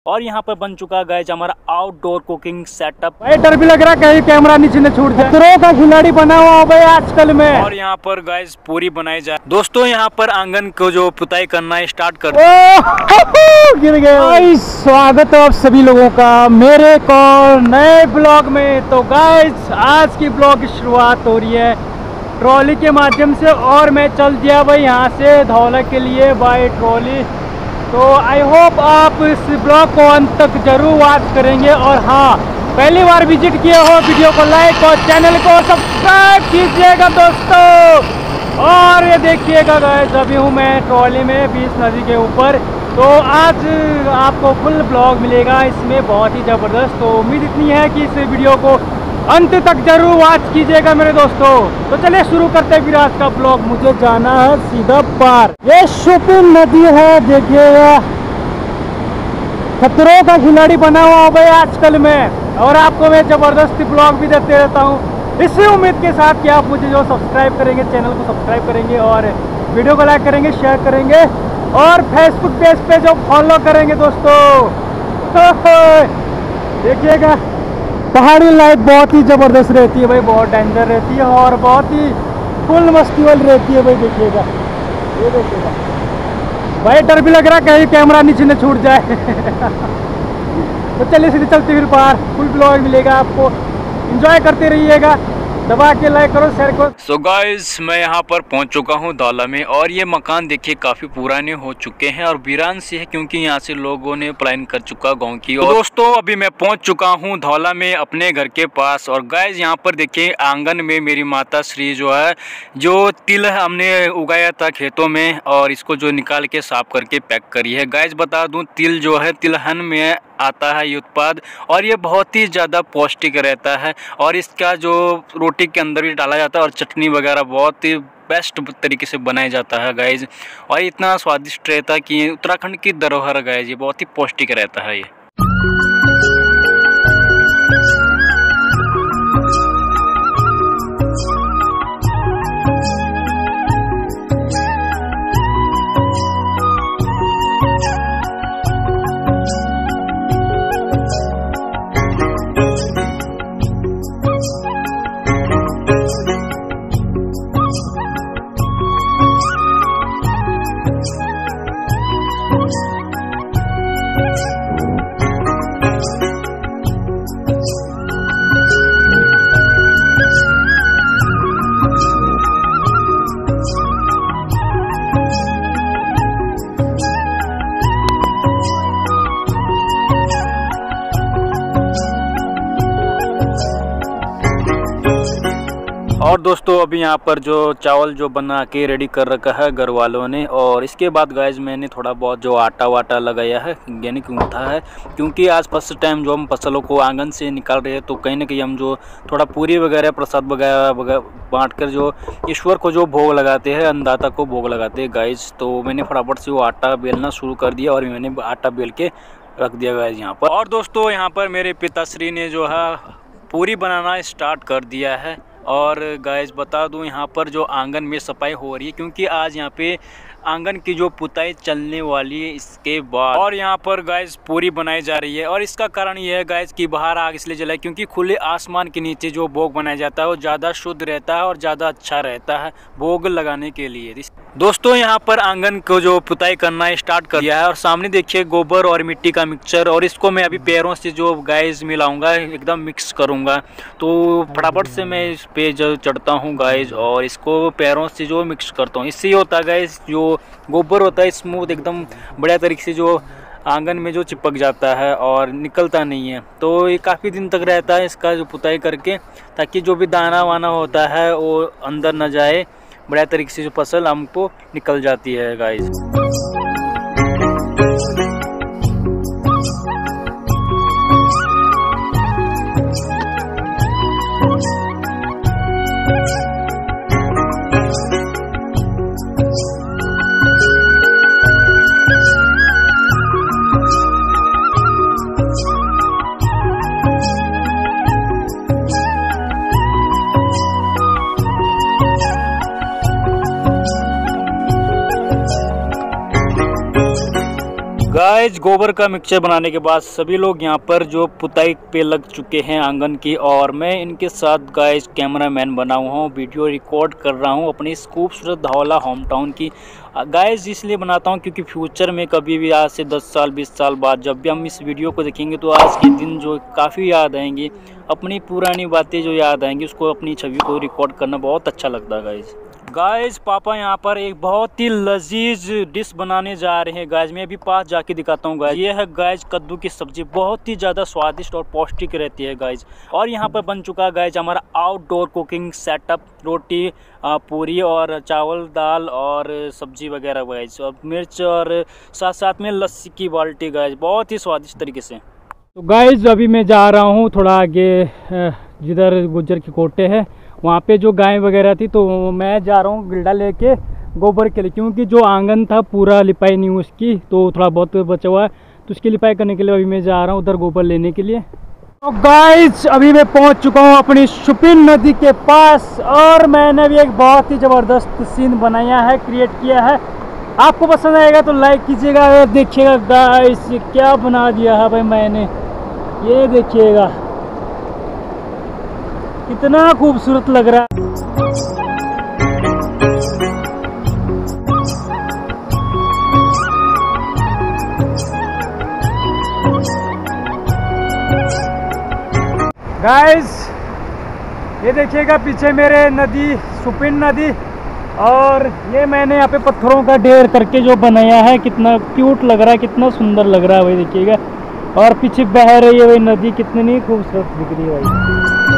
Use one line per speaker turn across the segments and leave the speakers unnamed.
और यहाँ पर बन चुका गाइज हमारा आउटडोर कुकिंग सेटअप।
भाई डर भी लग रहा कहीं कैमरा नीचे न छूट जाए। खतरों का खिलाड़ी बना हुआ हो भाई आजकल में।
और यहाँ पर गाइज पूरी बनाई जाए। दोस्तों यहाँ पर आंगन को जो पुताई करना है स्टार्ट कर
गिर गए भाई। स्वागत है आप सभी लोगों का मेरे को नए ब्लॉग में। तो गाइज आज की ब्लॉग की शुरुआत हो रही है ट्रॉली के माध्यम से और मैं चल दिया भाई यहाँ से धौला के लिए बाय ट्रॉली। तो आई होप आप इस ब्लॉग को अंत तक जरूर वॉच करेंगे। और हाँ, पहली बार विजिट किए हो वीडियो को लाइक और चैनल को सब्सक्राइब कीजिएगा दोस्तों। और ये देखिएगा गाइस अभी हूँ मैं ट्रॉली में बीच नदी के ऊपर। तो आज आपको फुल ब्लॉग मिलेगा इसमें बहुत ही ज़बरदस्त। तो उम्मीद इतनी है कि इस वीडियो को अंत तक जरूर वॉच कीजिएगा मेरे दोस्तों। तो चलिए शुरू करते हैं फिर आज का ब्लॉग। मुझे जाना है सीधा पार। ये शोपिंग नदी है देखिएगा। खतरों का खिलाड़ी बना हुआ भाई आजकल में। और आपको मैं जबरदस्ती ब्लॉग भी देते रहता हूँ इसी उम्मीद के साथ कि आप मुझे जो सब्सक्राइब करेंगे, चैनल को सब्सक्राइब करेंगे और वीडियो को लाइक करेंगे, शेयर करेंगे और फेसबुक पेज पे जो फॉलो करेंगे दोस्तों। देखिएगा पहाड़ी लाइफ बहुत ही ज़बरदस्त रहती है भाई, बहुत डेंजर रहती है और बहुत ही फुल मस्ती वाली रहती है भाई। देखिएगा ये देखिएगा भाई डर भी लग रहा कहीं कैमरा नीचे न छूट जाए। तो चलिए सीधे चलते फिर बाहर। फुल ब्लॉग मिलेगा आपको, एंजॉय करते रहिएगा। दबा के लाइक करो, शेयर करो।
सो गाइस मैं यहाँ पर पहुँच चुका हूँ धौला में और ये मकान देखिए काफ़ी पुराने हो चुके हैं और वीरान से है क्योंकि यहाँ से लोगों ने पलायन कर चुका गांव की। और दोस्तों अभी मैं पहुँच चुका हूँ धौला में अपने घर के पास। और गाइस यहाँ पर देखिए आंगन में मेरी माता श्री जो है जो तिल हमने उगाया था खेतों में और इसको जो निकाल के साफ करके पैक करी है। गाइस बता दूँ तिल जो है तिलहन में आता है ये उत्पाद और ये बहुत ही ज़्यादा पौष्टिक रहता है और इसका जो रोटी के अंदर भी डाला जाता है और चटनी वगैरह बहुत ही बेस्ट तरीके से बनाया जाता है गाइज। और इतना स्वादिष्ट रहता है कि उत्तराखंड की धरोहर गाइज, ये बहुत ही पौष्टिक रहता है ये। और दोस्तों अभी यहाँ पर जो चावल जो बना के रेडी कर रखा है घर वालों ने। और इसके बाद गाइज मैंने थोड़ा बहुत जो आटा वाटा लगाया है यानी कि गूँथा है क्योंकि आज फर्स्ट टाइम जो हम फसलों को आंगन से निकाल रहे हैं तो कहीं ना कहीं हम जो थोड़ा पूरी वगैरह प्रसाद वगैरह बांट कर जो ईश्वर को जो भोग लगाते हैं, अन्नदाता को भोग लगाते हैं गाइज। तो मैंने फटाफट से वो आटा बेलना शुरू कर दिया और मैंने आटा बेल के रख दिया गाइज यहाँ पर। और दोस्तों यहाँ पर मेरे पिताश्री ने जो है पूरी बनाना स्टार्ट कर दिया है। और गाइस बता दूं यहाँ पर जो आंगन में सफाई हो रही है क्योंकि आज यहाँ पे आंगन की जो पुताई चलने वाली है इसके बाद। और यहाँ पर गाइस पूरी बनाई जा रही है और इसका कारण ये है गाइस कि बाहर आग इसलिए जलाए क्योंकि खुले आसमान के नीचे जो भोग बनाया जाता है वो ज़्यादा शुद्ध रहता है और ज़्यादा अच्छा रहता है भोग लगाने के लिए। दोस्तों यहाँ पर आंगन को जो पुताई करना स्टार्ट कर दिया है और सामने देखिए गोबर और मिट्टी का मिक्सचर और इसको मैं अभी पैरों से जो गाइस मिलाऊंगा, एकदम मिक्स करूँगा। तो फटाफट से मैं इस पे जो चढ़ता हूँ गाइस और इसको पैरों से जो मिक्स करता हूँ। इससे होता है गाइस जो गोबर होता है स्मूथ एकदम बढ़िया तरीके से जो आंगन में जो चिपक जाता है और निकलता नहीं है। तो ये काफ़ी दिन तक रहता है इसका जो पुताई करके ताकि जो भी दाना वाना होता है वो अंदर न जाए, बढ़िया तरीके से जो फसल हमको निकल जाती है गाइस। गाइज गोबर का मिक्सचर बनाने के बाद सभी लोग यहाँ पर जो पुताई पे लग चुके हैं आंगन की, और मैं इनके साथ गाइज कैमरामैन बना हुआ हूँ, वीडियो रिकॉर्ड कर रहा हूँ अपनी इस खूबसूरत धौला होम टाउन की। गाइज इसलिए बनाता हूँ क्योंकि फ्यूचर में कभी भी आज से 10 साल 20 साल बाद जब भी हम इस वीडियो को देखेंगे तो आज के दिन जो काफ़ी याद आएंगी, अपनी पुरानी बातें जो याद आएंगी उसको, अपनी छवि को रिकॉर्ड करना बहुत अच्छा लगता है गाइज। पापा यहाँ पर एक बहुत ही लजीज डिश बनाने जा रहे हैं गाइज। मैं भी पास जाके दिखाता हूँ गाइज। ये है गाइज कद्दू की सब्जी, बहुत ही ज़्यादा स्वादिष्ट और पौष्टिक रहती है गाइज। और यहाँ पर बन चुका है गाइज हमारा आउटडोर कुकिंग सेटअप, रोटी पूरी और चावल दाल और सब्जी वगैरह गाइज, और मिर्च और साथ साथ में लस्सी की बाल्टी गाइज, बहुत ही स्वादिष्ट तरीके से।
तो गाइज अभी मैं जा रहा हूँ थोड़ा आगे, जिधर गुज्जर के कोटे है वहाँ पे जो गाय वगैरह थी, तो मैं जा रहा हूँ गिल्डा लेके गोबर के लिए, क्योंकि जो आंगन था पूरा लिपाई नहीं हुई उसकी, तो थोड़ा बहुत बचा हुआ है, तो उसकी लिपाई करने के लिए अभी मैं जा रहा हूँ उधर गोबर लेने के लिए। तो गाइज अभी मैं पहुँच चुका हूँ अपनी शुपिन नदी के पास, और मैंने भी एक बहुत ही ज़बरदस्त सीन बनाया है, क्रिएट किया है। आपको पसंद आएगा तो लाइक कीजिएगा और देखिएगा गाइस क्या बना दिया है भाई मैंने, ये देखिएगा कितना खूबसूरत लग रहा है। गाइस ये देखिएगा पीछे मेरे नदी, शुपिन नदी, और ये मैंने यहाँ पे पत्थरों का ढेर करके जो बनाया है, कितना क्यूट लग रहा है, कितना सुंदर लग रहा है भाई देखिएगा। और पीछे बह रही है भाई नदी, कितनी खूबसूरत दिख रही है भाई।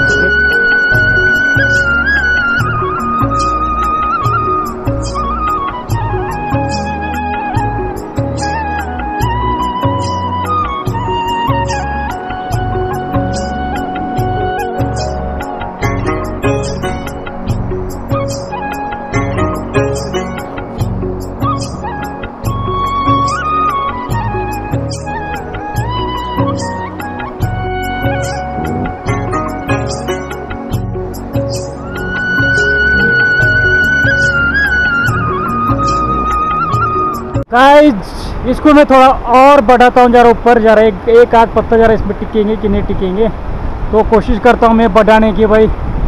गाइज इसको मैं थोड़ा और बढ़ाता हूँ, जरा ऊपर जा रहा है, एक आध पत्ता जरा इसमें टिकेंगे कि नहीं टिकेंगे, तो कोशिश करता हूँ मैं बढ़ाने की भाई।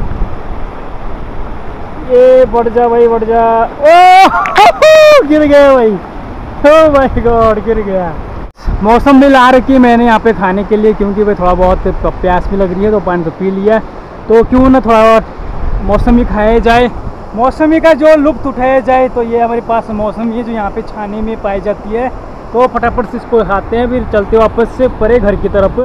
ये बढ़ जा भाई, बढ़ जा। ओ गिर गया भाई, ओ माय गॉड गिर गया। मौसम भी ला रखी मैंने यहाँ पे खाने के लिए, क्योंकि भाई थोड़ा बहुत प्यास भी लग रही है, तो पानी तो पी लिया, तो क्यों ना थोड़ा और मौसमी खाया जाए, मौसमी का जो लुत्फ उठाया जाए। तो ये हमारे पास मौसमी है जो यहाँ पे छाने में पाई जाती है, तो फटाफट से इसको खाते हैं, फिर चलते वापस से परे घर की तरफ।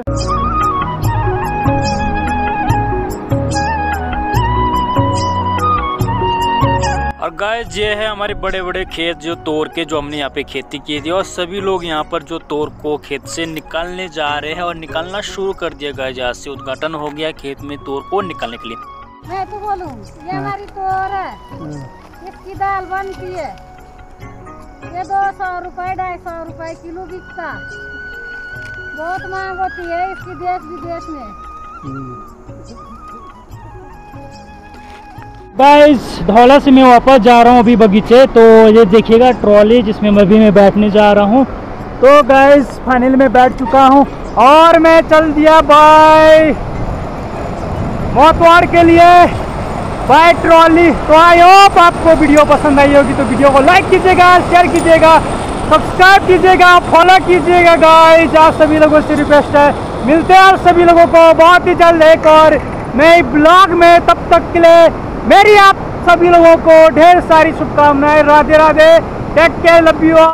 और गाइस ये है हमारे बड़े बड़े खेत जो तोर के, जो हमने यहाँ पे खेती की थी, और सभी लोग यहाँ पर जो तोर को खेत से निकालने जा रहे हैं और निकालना शुरू कर दिया गाइस। आज से उद्घाटन हो गया खेत में तोर को निकालने के लिए।
मैं तो बोलूं ये हमारी तोर है, इसकी दाल बनती है, ये 200 रुपए 250 रुपए किलो बिकता, बहुत मांग होती है इसकी देश विदेश में।
गाइस धौला से मैं वापस जा रहा हूँ अभी बगीचे, तो ये देखिएगा ट्रॉली जिसमें अभी मैं बैठने जा रहा हूँ। तो गाइस फाइनल में बैठ चुका हूँ और मैं चल दिया बाय मोतवाड़ के लिए, बाय ट्रॉली। तो आई होप आपको वीडियो पसंद आई होगी, तो वीडियो को लाइक कीजिएगा, शेयर कीजिएगा, सब्सक्राइब कीजिएगा, फॉलो कीजिएगा गाइस। आप सभी लोगों से रिक्वेस्ट है, मिलते हैं आप सभी लोगों को बहुत ही जल्द एक और नए ब्लॉग में। तब तक के लिए मेरी आप सभी लोगों को ढेर सारी शुभकामनाएं। Radhe Radhe, take care, love you.